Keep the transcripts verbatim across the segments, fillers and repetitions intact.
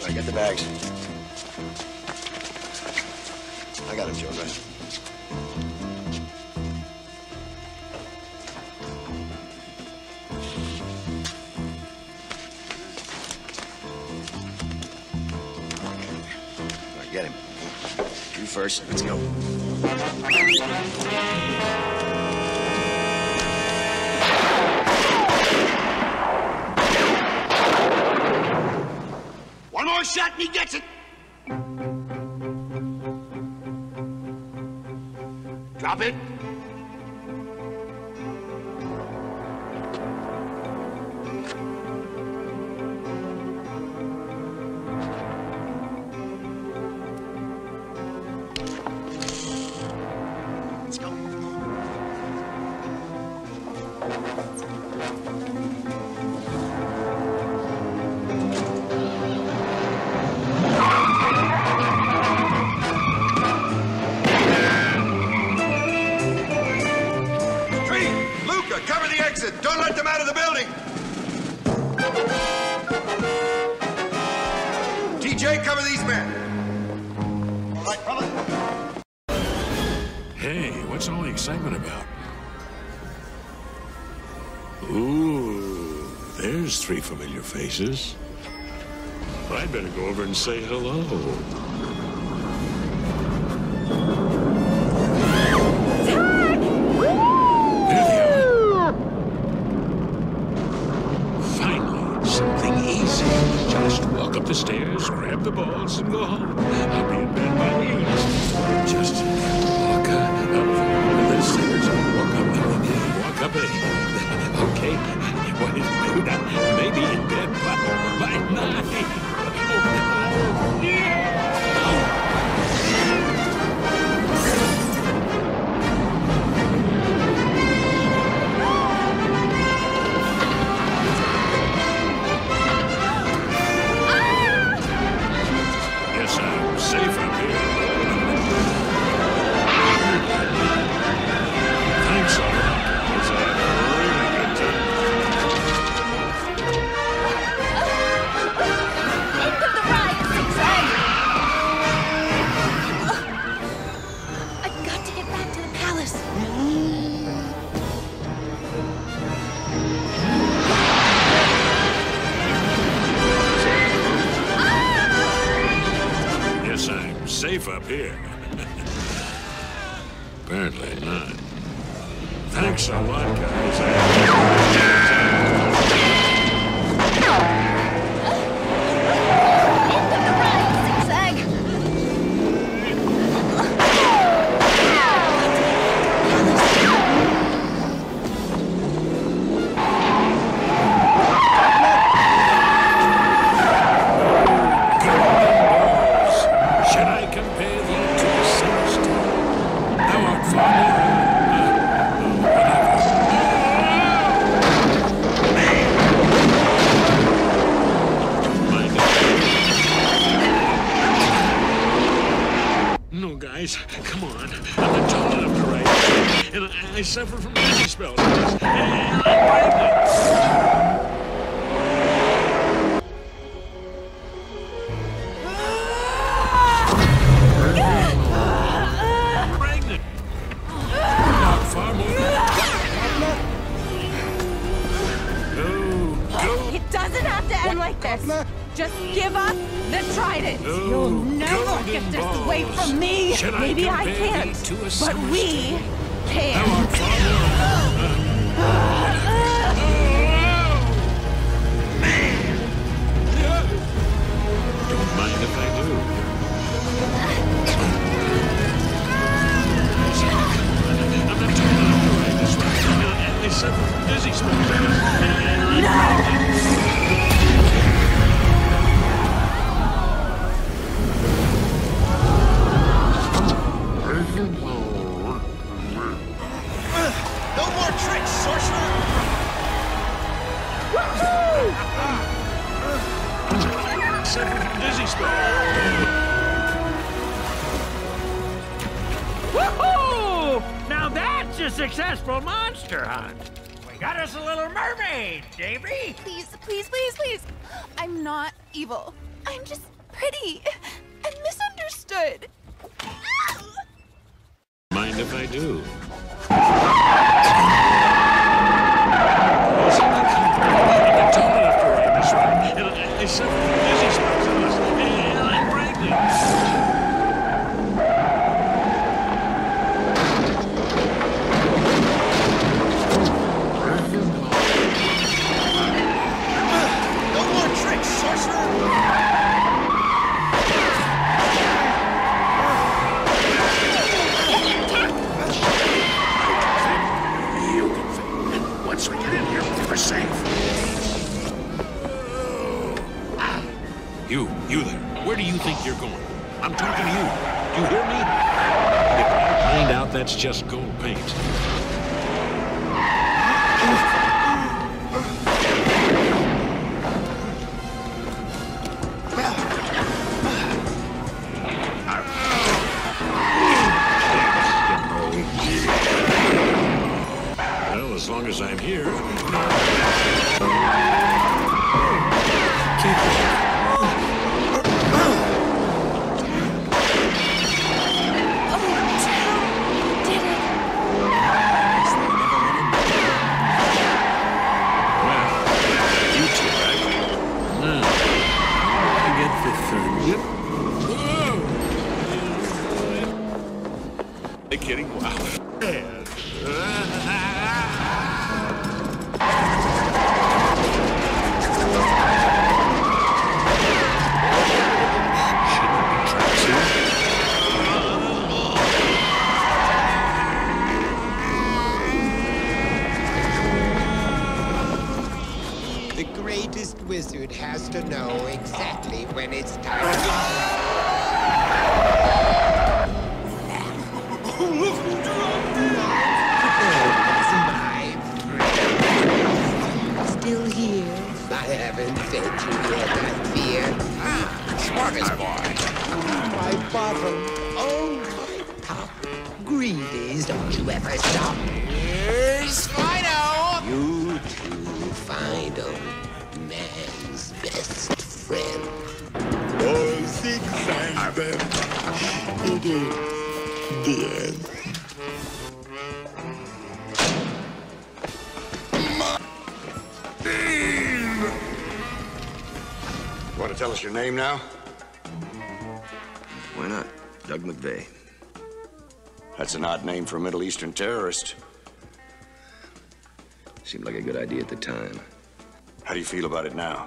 right, get the bags. I got him, Joe. Go ahead. All right, get him. You first. Let's go. One more shot and he gets it. Drop it. Let's go. Cover the exit! Don't let them out of the building! T J, cover these men! All right, brother. Hey, what's all the excitement about? Ooh, there's three familiar faces. I'd better go over and say hello. The stairs, grab the balls, and go home. I'll be in bed by eight. Just walk up the stairs, walk up, walk up it. Okay, what is that? Maybe in bed by, by nine. Oh, yeah. Safe up here. Thanks a lot, guys. I had a really good time. End of the ride, Zigzag! I've got to get back to the palace. I'm safe up here. Apparently not. Thanks a lot, guys. End of the ride, Zigzag! Come on. I'm not tall enough to ride. And I, I suffer from dizzy spells. And I'm pregnant. Pregnant. Not far more. Go, go. It doesn't have to end like this. Just give up the trident. No, You'll never get this balls. away from me. Should Maybe I, I can't, to a but we can. How about far more? Don't mind if I do. I'm not tall enough to ride this ride. And they suffer from dizzy spells. No! No more tricks, sorcerer! Dizzy spell. Woohoo! Now that's a successful monster hunt. We got us a little mermaid, Davy. Please, please, please, please. I'm not evil. I'm just pretty and misunderstood. Mind if I do? I suffer from dizzy spells unless I'm pregnant. You, you there. Where do you think you're going? I'm talking to you. Do you hear me? If I find out that's just gold paint. Well, as long as I'm here. Keep it. Kidding? Wow. The greatest wizard has to know exactly when it's time. Still here? I haven't fed you yet, I fear. Ah, smorgasbord. My bottom. Oh, my top. Greedies, don't you ever stop. Here's Fido! You too, Fido. Man's best friend. Oh, zigzag them. Dear. Want to tell us your name now? Why not? Doug McVeigh. That's an odd name for a Middle Eastern terrorist. Seemed like a good idea at the time. How do you feel about it now?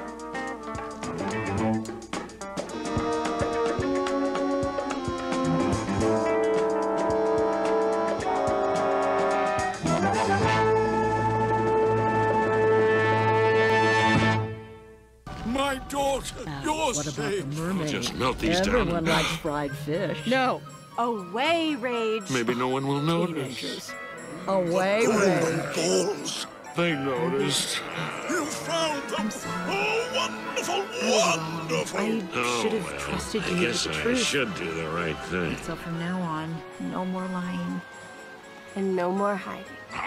My daughter, Now, you're what about safe. the mermaid? Just melt these Everyone down. likes fried fish. No. Away, Rage. Maybe no one will notice. Teenagers. Away, Rage. Balls. They noticed. You found them. Oh, wonderful, wonderful. I Oh, should have well, trusted I you with guess the I truth. should do the right thing. So from now on, no more lying. And no more hiding.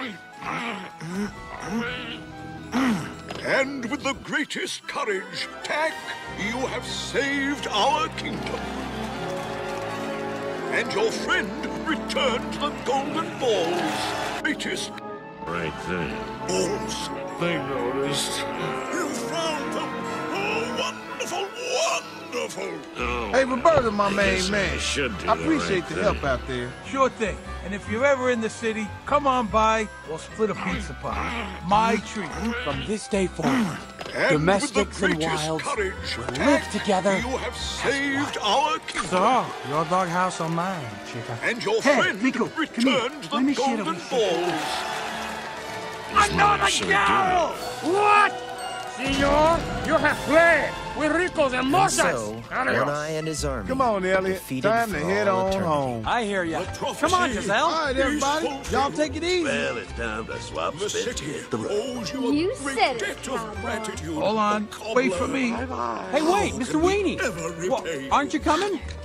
And with the greatest courage, Tak, you have saved our kingdom. And your friend returned the golden balls. Greatest right thing. Balls. They noticed. You found them. Oh, wonderful, wonderful. Oh, Hey, Roberto, my I main guess man. I should do I the appreciate right the thing. help out there. Sure thing. And if you're ever in the city, come on by. We'll split a pizza pie. My treat. From this day forward, And domestics with and the greatest wilds courage, will Tak, live together. You have saved our kingdom. So, your doghouse or mine, chica? And your Hey, friend Rico, returned Let me the see golden the- balls. Another girl! What? Senor, you have fled with Rico's and Mozas. So, One Eye and his army. Come on, Elliot. defeated Time to for head all on eternity. home. I hear ya. prophecy Come on, Giselle. All right, everybody. Y'all take it easy. Well, it's time to swap The spits. city owes you a You great said it, debt of cowboy. gratitude. Hold on. Cobbler. Wait for me. Hey, wait, Mister Can we Weenie. ever What, repay aren't you coming?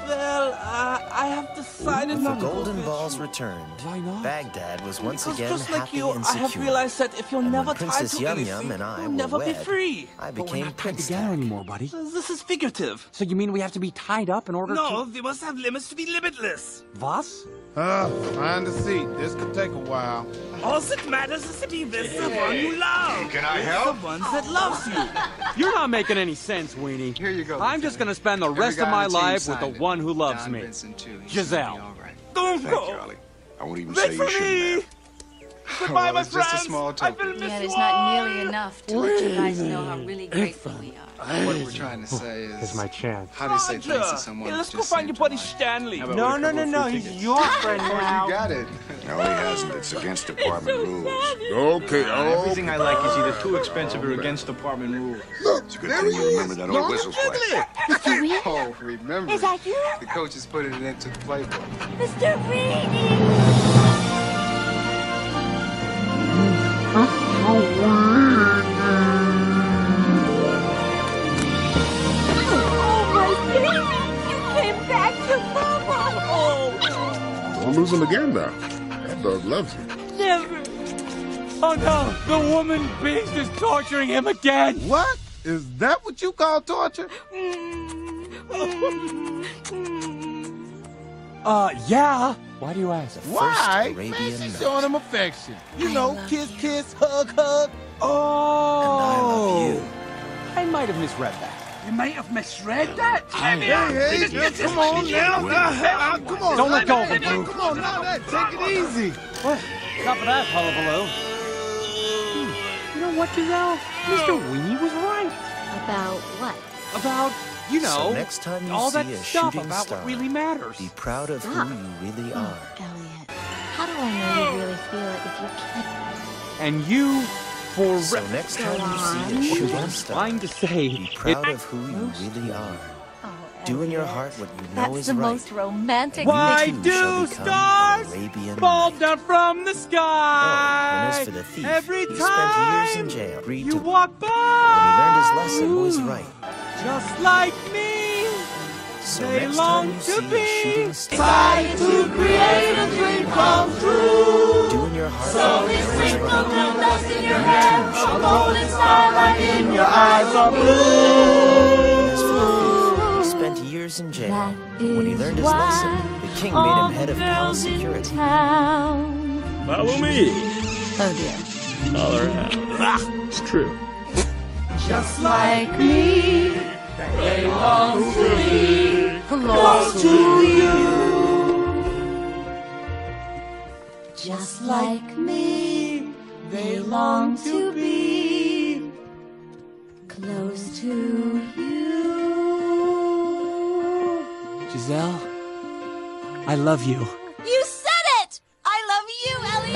Well, uh, I have decided With not the to golden go balls fishing. returned, Why not? Baghdad was once Because again just like happy you, and I have secure. realized that if you're And never when tied Princess to Yum anything, Yum and I you'll were never be wed, free. I But we're became not tied Prince together Tag. anymore, buddy. This is figurative. So you mean we have to be tied up in order to... No, we must have limits to be limitless. Was? Uh, find a seat. This could take a while. All that matters is to be with the one you love. Can I With help? The one that loves you. You're not making any sense, Weenie. Here you go. I'm just gonna spend the Every rest guy of on my the team life with the signed it. one who loves Don me. Vincent, too. He Giselle. should be all right. Don't Thank you, go. Ollie. I won't even Wait say you for shouldn't me. have. Goodbye, Well, my it's just a friends. small I token. will miss Yeah, you it's not all. nearly enough to let you guys know how really grateful we are. What we're trying to say is... Here's my chance. How do you say thanks to Roger. someone Hey, who let's go just find your saved buddy life? Stanley. How about No, we no, go no, for no. tickets? He's your friend Oh, now. you got it. No, he hasn't. It's against department rules. Okay, oh. Everything I like is either too expensive or against department rules. It's a good thing you remember that old whistle play. Mister Reed? Oh, remember. Is that you? The coach is putting it into the playbook. Mister Reed! Oh, my baby! You came back to Mama! Don't lose him again now. That dog loves you. Never. Oh no, the woman beast is torturing him again. What? Is that what you call torture? Uh, yeah. Why do you ask? Why? Arabian Man, she's Night. showing him affection. You know, kiss, kiss, hug, hug. Oh. And I love you. I might have misread that. You might have misread that. Hey, hey, hey, come on now. Uh, uh, come on. Don't let go of him, Blue. Come on, now that. Take it easy. What? Stop for that, hullabaloo. Hmm. You know what, Giselle? Mister Weenie was right. About what? About, you know, So next time you all see that a stuff shooting about star, what really matters. be proud of who you really are. Elliot, how do I know you really feel it if you can't? And you, for So next time you see a what shooting I'm star, trying to say, be proud it, of who you really are. Oh, Do in your Elliot, heart what you know That's is the right. most romantic why You too shall do become stars Arabian fall Night. down from the Oh, sky? and as for the thief, Every he time spent years in jail. Agreed you to walk by, when he learned his lesson was right. just like me. So They next long time you to see be a shooting star, Try to create a dream come true. do in your heart what you know is right. dust in your hair, a golden starlight in your eyes are blue. And as for the thief, he spent years in jail. When he learned his lesson, the king made him head of palace security. Follow me. Oh dear. Holler out. It's true. Just like me, they long to be close to you. Just like me, they long to be Close to you. Giselle, I love you. You said it! I love you, Elliot!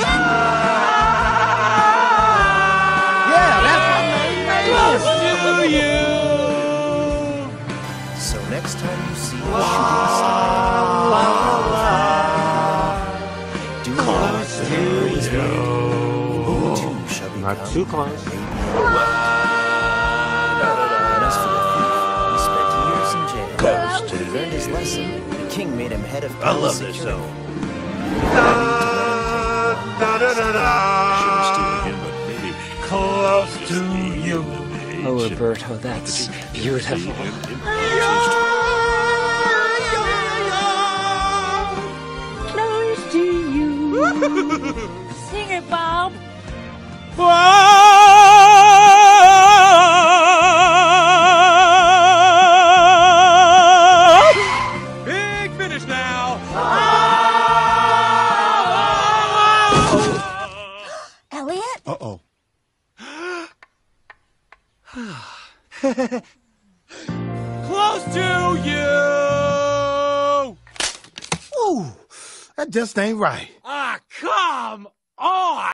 Yeah, that's my main man. Close to you. So next time you see a shooting star, do in your heart what you know is right. You too shall become Not too close. Arabian Night. And as for the thief, he spent years in jail. When he learned his lesson, the king made him head of I palace love this security. song. Shouldn't steal him, but maybe Close to you. Oh, Roberto, that's beautiful. Close to you. Sing it, Bob. Big finish now. Elliot? Uh-oh. Close to you. Ooh, that just ain't right. Ah, come on.